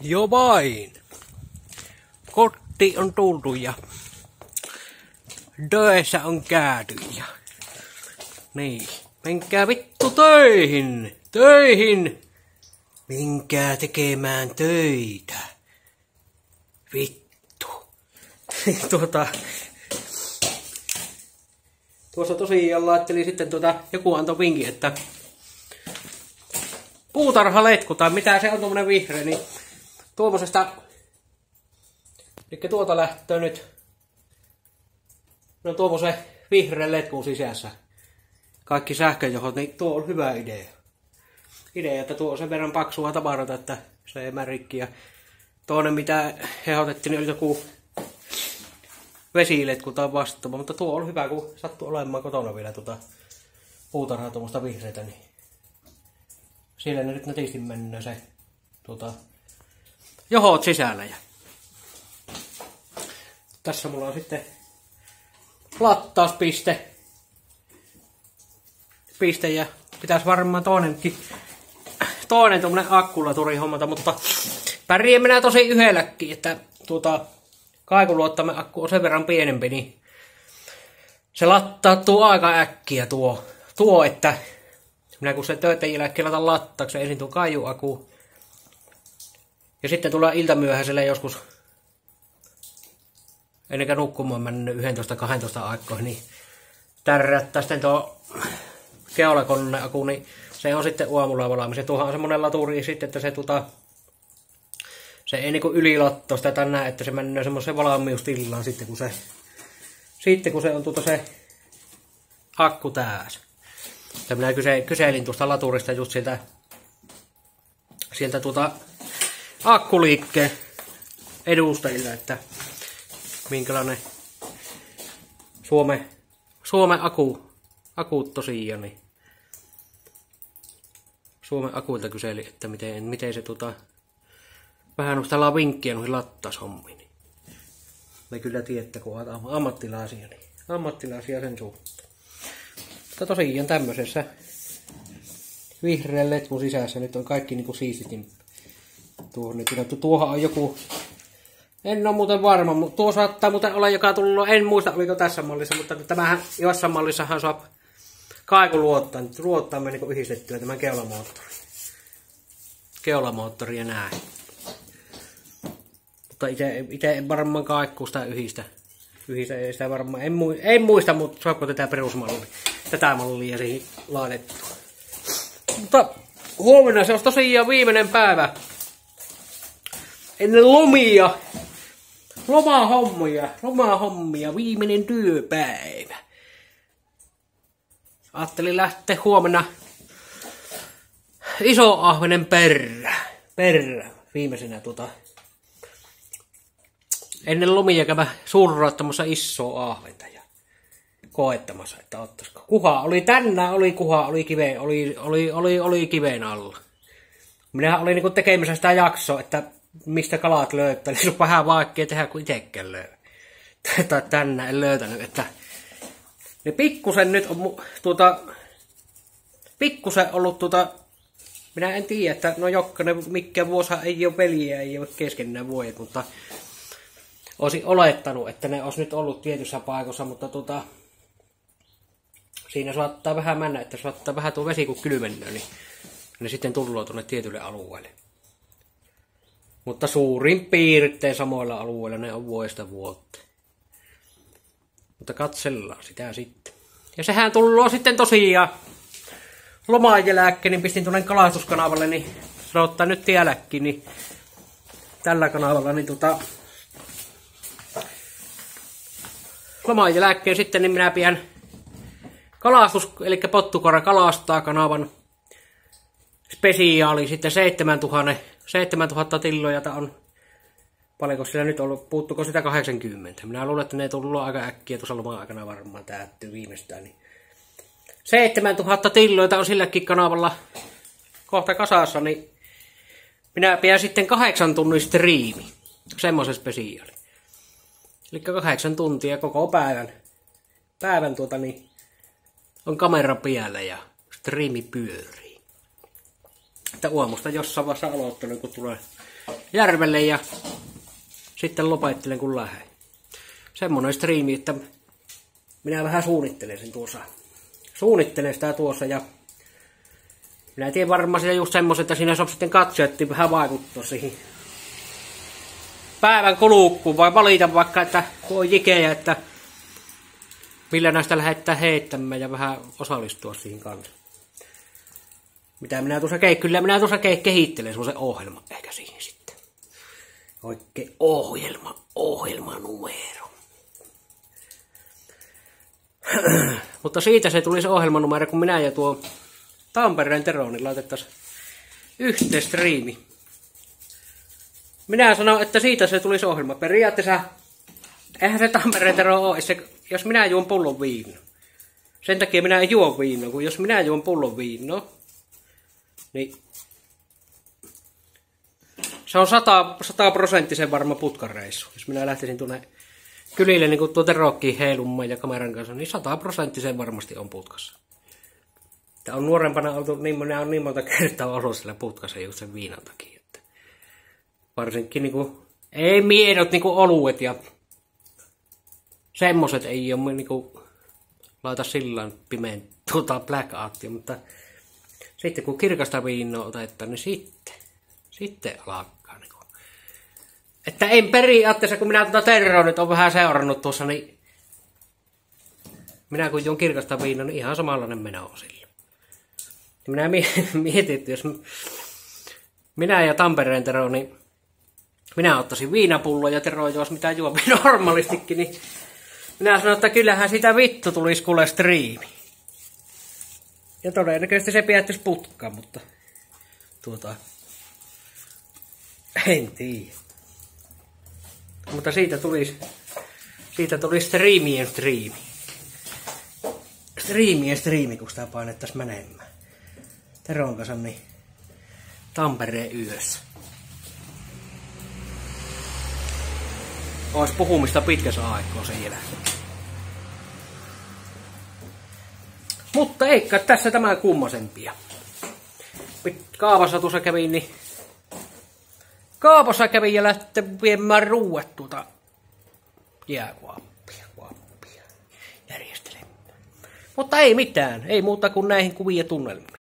Jo vain. Kotti on tultu ja töissä on käyty ja niin. Menkää vittu töihin! Töihin! Menkää tekemään töitä. Vittu. Tuossa tosiaan laittelin sitten joku antoi vinkin, että puutarhaletku tai mitä se on tuommoinen vihreä, niin tuommoisesta, eli tuolta lähtee nyt, no tuommoisen vihreän letkun sisässä kaikki sähköjohot, niin tuo on hyvä idea. Että tuo on sen verran paksua tavarata, että se ei märikki. Ja toinen mitä hehotettiin, niin oli joku vesiletku tai vastaava, mutta tuo on hyvä, kun sattuu olemaan kotona vielä puutarhaa tuommoista vihreitä, niin siellä ne nyt nätisti mennään se johot sisällä. Ja tässä mulla on sitten lattauspiste ja pitäisi varmaan toinen tuommoinen akkulaturi hommata, mutta pärjää minä tosi yhdelläkin, että kaikuluottamme akku on sen verran pienempi, niin se lattautuu aika äkkiä tuo että minä kun se töiden jälkeen laitan lattaukseen, ensin tuo kaiuaku ja sitten tulee iltamyöhäiselle joskus ennen kuin nukkumaan mennyt 11-12 aikoihin, niin tärrättää sitten tuo keulakoneaku, niin se on sitten aamulla valaamisen. Tuohan on semmonen laturi sitten, että se ei niinku ylilatto sitä tänään, että se menee semmoiseen valmiustilaan sitten kun se on se akku täys. Ja minä kyselin tuosta laturista just sieltä akkuliikkeen edustajille, että minkälainen Suomen akut tosiaan, niin Suomen akuilta kyseli, että miten se vähän nostellaan vinkkiä noihin lattaushommiin. Niin me kyllä tiedätte, kun on ammattilaisia sen suhteen. Mutta tosiaan tämmöisessä vihreän letkun sisässä nyt on kaikki niinku siistitin. Tuohan on joku, en ole muuten varma, mutta tuo saattaa muuten olla joka tullut, en muista oliko tässä mallissa, mutta tämähän jossain mallissahan saa kaikuluottaamme niinku yhdistettyä tämän keulamoottori ja näin. Mutta itse en varmaan kaikkuu sitä yhdistä ei sitä varmaan, en muista, mutta saako tätä mallia siihen laitettua. Mutta huomenna se on tosiaan viimeinen päivä ennen lomahommia, viimeinen työpäivä. Ajattelin lähteä huomenna iso ahvenen perä viimeisenä ennen lomia käydä surraattamassa isoa ahventa ja koettamassa, että ottaisiko. Kuha oli kiven alla. Minähän olin niinku tekemässä sitä jaksoa, että mistä kalat löytää, niin se on vähän vaikea tehdä kuin itsekään löytää. Tai tänään en löytänyt, että ne pikkusen nyt on pikkusen ollut minä en tiedä, että no jokainen mikään vuosa ei ole peliä, ei ole keskenään vuodet, mutta olisin olettanut, että ne olisi nyt ollut tietyssä paikassa, mutta siinä saattaa vähän mennä, että saattaa vähän tuo vesi kun kylmennöö, niin ne sitten tullaan tuonne tietylle alueelle. Mutta suurin piirtein samoilla alueilla ne on vuodesta vuoteen. Mutta katsellaan sitä sitten. Ja sehän tullaan sitten tosiaan loman jälkeen, niin pistin tuonne kalastuskanavalle, niin sanotaan nyt tielläkin, niin tällä kanavalla, niin loman jälkeen sitten niin minä pidän eli Pottukora kalastaa kanavan spesiaali sitten 7000 tilloja on. Paljonko sillä nyt ollut, puuttuko sitä 80? Minä luulen, että ne tullut aika äkkiä tuossa loman aikana varmaan täyttyy viimeistään. Niin 7000 tilloita on silläkin kanavalla kohta kasassa, niin minä pidän sitten 8 tunnin striimi, semmoisen spesiaali. Eli 8 tuntia koko päivän niin on kamera päällä ja striimi pyörii. Että aamusta jossain vaiheessa aloittelen, kun tulee järvelle ja sitten lopettelen kun lähden. Semmonen striimi, että minä vähän suunnittelen sen tuossa. Suunnittelen sitä tuossa ja minä tiedän varmaan sitä just semmoisen, että siinä saa sitten katsoa, että vähän vaikuttaa siihen päivän kulkuun vai valita vaikka, että voi jikejä, että millä näistä lähdetään heittämään ja vähän osallistua siihen kanssa. Mitä minä tuossa kyllä minä tuossa kehittelen semmoisen ohjelman ehkä siihen sitten. Oikein ohjelmanumero. Mutta siitä se tuli se ohjelmanumero, kun minä ja tuo Tampereen Tero niin laitettaisiin yhteen striimi. Minä sanon, että siitä se tulisi ohjelma. Periaatteessa eihän se Tampereen Tero ole, jos minä juon pullon viinoa. Sen takia minä en juo viinoa, kun jos minä juon pullon viinoa, niin se on 100% varma putkareissu. Jos minä lähtisin tuonne kylille niin kuin tuo Terokkiin heilumaan ja kameran kanssa, niin 100% varmasti on putkassa. Tämä on nuorempana oltu, minä olen niin monta kertaa ollut sillä putkassa just sen viinan takia. Että varsinkin niinku, ei miedot niinku oluet ja semmoset ei ole niinku laita sillä pimeen blackoutia, mutta sitten kun kirkasta viinoa otetaan, niin sitten alkaa niinku. Että en periaatteessa, kun minä Terroa nyt on vähän seurannut tuossa, niin minä kun juon kirkasta viinoa, niin ihan samanlainen meno on sillä. Minä mietin, että jos minä ja Tampereen Tero, niin minä ottaisin viinapullon ja Tero jos mitä juo normaalistikin, niin minä sanoin, että kyllähän sitä vittu tulisi kuule striimi. Ja todennäköisesti se päättyisi putkaan, mutta en tiedä. Mutta siitä tulisi striimien striimi. Striimi, kun sitä painettaisiin menemään. Teron kanssa niin Tampereen yössä. Ois puhumista pitkässä aikaa sen jälkeen. Mutta eikä tässä tämä kummosempia. Kaavassa tuossa kävin, niin kaavassa kävin ja lähten viemään ruuat jääkuoppia järjestelemään. Mutta ei mitään, ei muuta kuin näihin kuvia tunnelmiin.